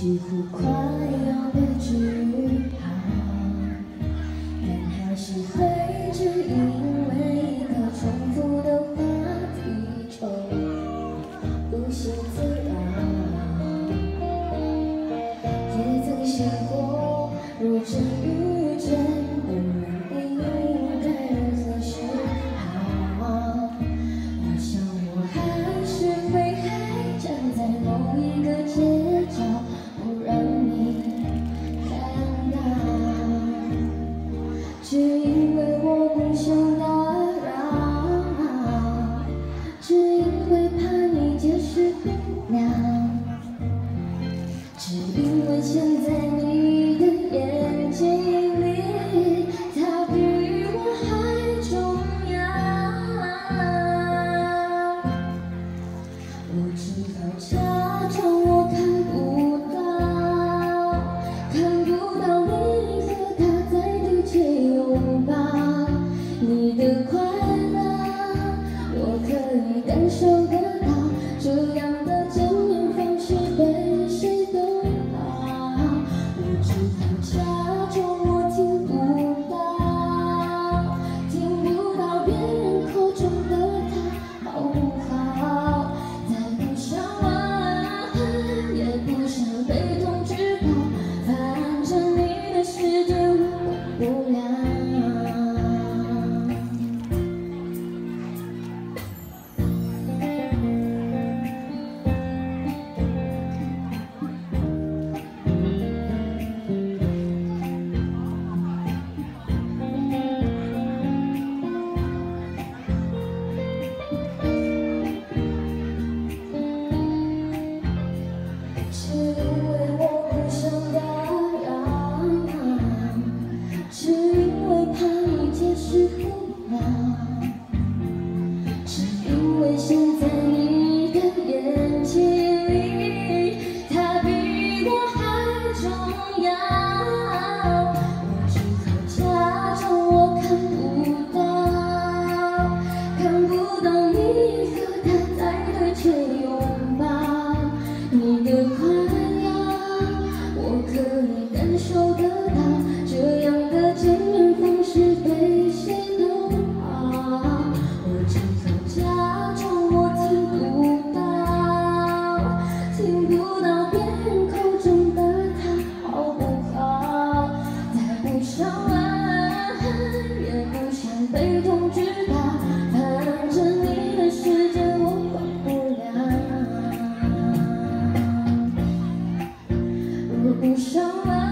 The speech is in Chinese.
几乎快要被治好，但还是会只因为一个重复的话题就无心自扰。也曾想过，若真遇见的人应该如何是好，我想我还是会还站在某一个街角，不让你看到，只因为我不想打扰，只因为怕你解释不了，只因为现在你的眼睛里，它比我还重要，我只好假装我看不到，看不到你和他在对街拥抱，你的快乐我可以感受得到，这样的见面方式被谁都好，我只好假装我听不到，听不到别人口中的他好不好，再不想问，也不想被通知到，反正你的世界我管不了。是因为我不想打扰，是因为怕你解释不了，是因为现在你的眼睛里，它比我还重要，我只好假装我看不到，看不到你和他在对街拥抱，你的快乐我可以感受得到，这样的见面方式被谁都好，我只好假装我听不到，听不到别人口中的他好不好，再不想问，也不想被通知到，反正你的世界我管不了。若不想问。